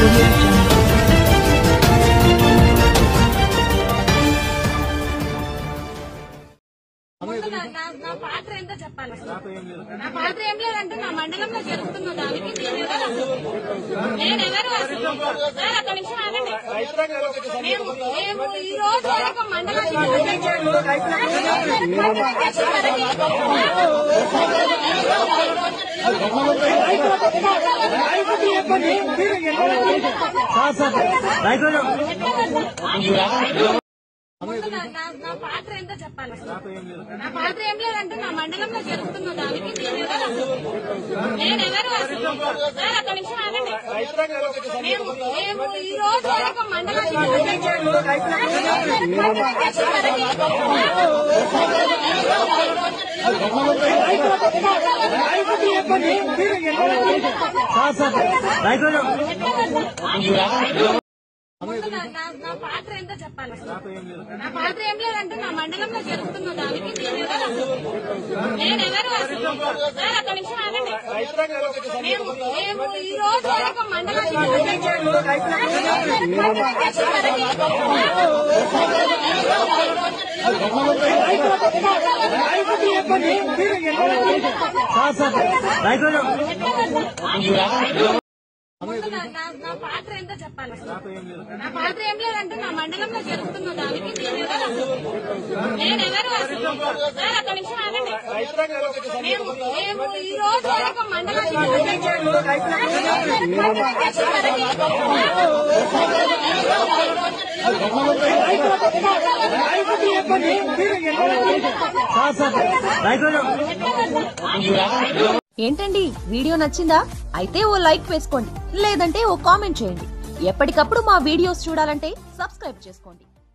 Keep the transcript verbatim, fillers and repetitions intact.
నా పాత్ర ఏంటో చెప్పాలి. నా పాత్ర ఏం లేదంటే నా మండలంలో జరుగుతున్న దానికి నేనెవరు సార్ ఒక నిమిషం ఆగండి. మేము మేము ఈ రోజు ఒక మండలానికి నా పాత్ర ఏంటో చెప్పాలి. నా పాత్ర ఏం లేదంటే నా మండలంలో జరుగుతున్న దానికి నేనెవరు సార్ ఒక నిమిషం ఆగండి. మేము మేము ఈ రోజు ఒక మండలానికి నా పాత్ర ఏంటో చెప్పాలి. నా పాత్ర ఏం లేదంటే నా మండలంలో జరుగుతున్న దానికి నేనెవరు సార్ ఒక నిమిషం ఆగండి. మేము మేము ఈ రోజు ఒక మండలానికి నా పాత్ర ఏంటో చెప్పాలి. నా పాత్ర ఏం లేదంటే నా మండలంలో జరుగుతున్న దానికి నేనెవరు సార్ ఒక నిమిషం ఆగండి. మేము మేము ఈ రోజు ఒక మండలానికి ఏంటండి వీడియో నచ్చిందా? అయితే ఓ లైక్ వేసుకోండి, లేదంటే ఓ కామెంట్ చేయండి. ఎప్పటికప్పుడు మా వీడియోస్ చూడాలంటే సబ్స్క్రైబ్ చేసుకోండి.